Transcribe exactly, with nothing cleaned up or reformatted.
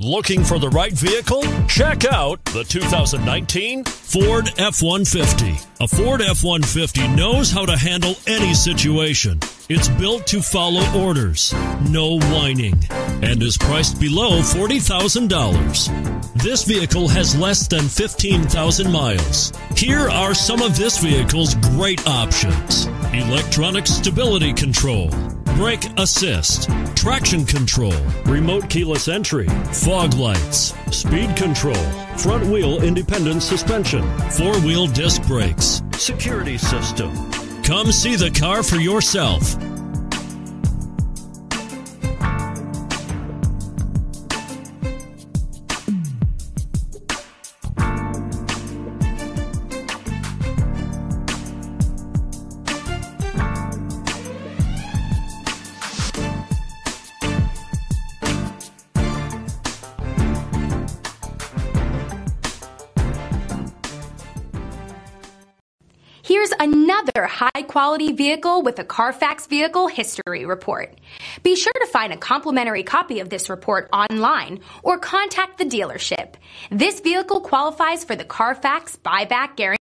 Looking for the right vehicle? Check out the two thousand nineteen Ford F one fifty. A Ford F one fifty knows how to handle any situation. It's built to follow orders, no whining, and is priced below forty thousand dollars. This vehicle has less than fifteen thousand miles. Here are some of this vehicle's great options: electronic stability control, brake assist, traction control, remote keyless entry, fog lights, speed control, front wheel independent suspension, four-wheel disc brakes, security system. Come see the car for yourself. Here's another high-quality vehicle with a Carfax Vehicle History Report. Be sure to find a complimentary copy of this report online or contact the dealership. This vehicle qualifies for the Carfax Buyback Guarantee.